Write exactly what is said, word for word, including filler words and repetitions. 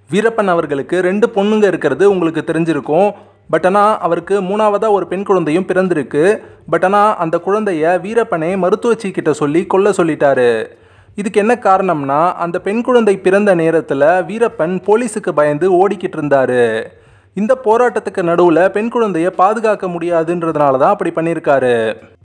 வீரப்பன் அவர்களுக்கு ரெண்டு பொண்ணுங்க இருக்கிறது உங்களுக்கு தெரிஞ்சிருக்கும். பட் ஆனால் அவருக்கு மூணாவதாக ஒரு பெண் குழந்தையும் பிறந்திருக்கு. பட் ஆனால் அந்த குழந்தைய வீரப்பனே மருத்துவச்சி கிட்ட சொல்லி கொல்ல சொல்லிட்டாரு. இதுக்கு என்ன காரணம்னா, அந்த பெண் குழந்தை பிறந்த நேரத்தில் வீரப்பன் போலீஸுக்கு பயந்து ஓடிக்கிட்டு இருந்தாரு. இந்த போராட்டத்துக்கு நடுவில் பெண் குழந்தைய பாதுகாக்க முடியாதுன்றதுனால தான் அப்படி பண்ணியிருக்காரு.